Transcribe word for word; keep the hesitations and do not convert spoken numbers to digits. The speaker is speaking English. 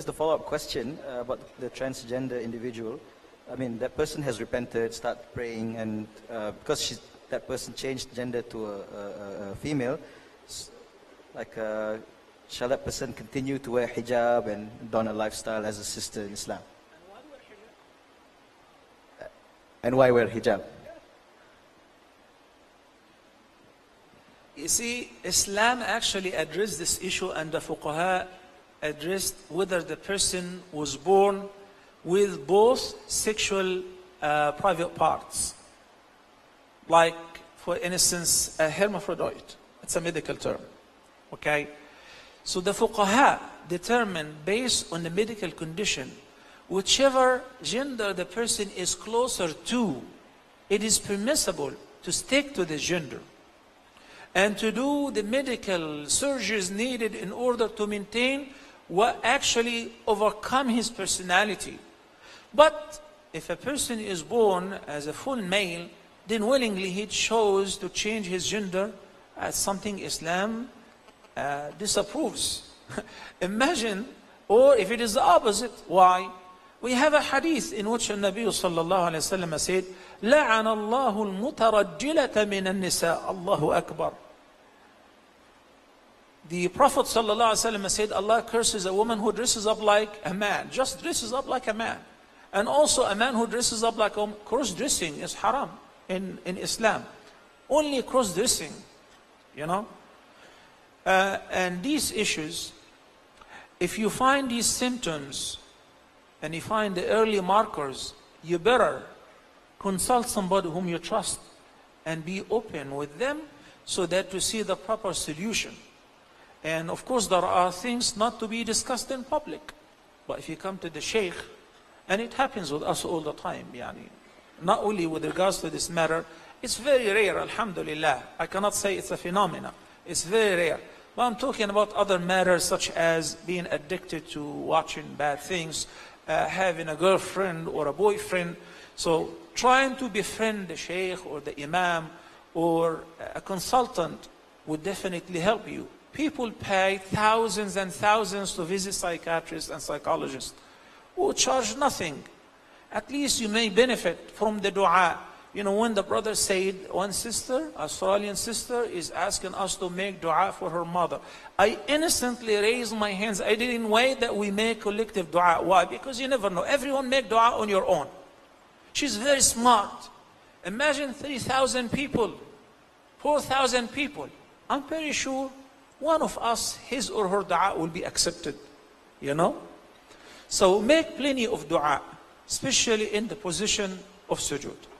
just a follow-up question uh, about the transgender individual. I mean, that person has repented, started praying, and uh, because she's, that person changed gender to a, a, a female, like, uh, shall that person continue to wear hijab and don a lifestyle as a sister in Islam? And why wear hijab? You see, Islam actually addressed this issue, and the fuqaha addressed whether the person was born with both sexual uh, private parts. Like, for instance, a hermaphrodite. It's a medical term. Okay? So the fuqaha determine, based on the medical condition, whichever gender the person is closer to, it is permissible to stick to the gender and to do the medical surgeries needed in order to maintain what actually overcome his personality. But if a person is born as a full male, then willingly he chose to change his gender as something Islam uh, disapproves. Imagine, or if it is the opposite, why? We have a hadith in which the Nabi sallallahu alayhi wa sallam said, لَعَنَ اللَّهُ الْمُتَرَجِّلَةَ مِنَ النِّسَاءِ Allahu Akbar. The Prophet sallallahu alayhi wa sallam said, Allah curses a woman who dresses up like a man, just dresses up like a man. And also a man who dresses up like a woman. Cross-dressing is haram in, in Islam. Only cross-dressing, you know. Uh, and these issues, if you find these symptoms and you find the early markers, you better consult somebody whom you trust and be open with them so that to see the proper solution. And of course, there are things not to be discussed in public. But if you come to the sheikh, and it happens with us all the time, yani, not only with regards to this matter, it's very rare, alhamdulillah. I cannot say it's a phenomenon. It's very rare. But I'm talking about other matters such as being addicted to watching bad things, uh, having a girlfriend or a boyfriend. So trying to befriend the sheikh or the imam or a consultant would definitely help you. People pay thousands and thousands to visit psychiatrists and psychologists who charge nothing. At least you may benefit from the dua. You know, when the brother said, one sister, Australian sister, is asking us to make dua for her mother, I innocently raised my hands. I didn't wait that we make collective dua. Why? Because you never know. Everyone make dua on your own. She's very smart. Imagine three thousand people, four thousand people. I'm pretty sure one of us, his or her dua will be accepted. You know? So make plenty of dua, especially in the position of sujood.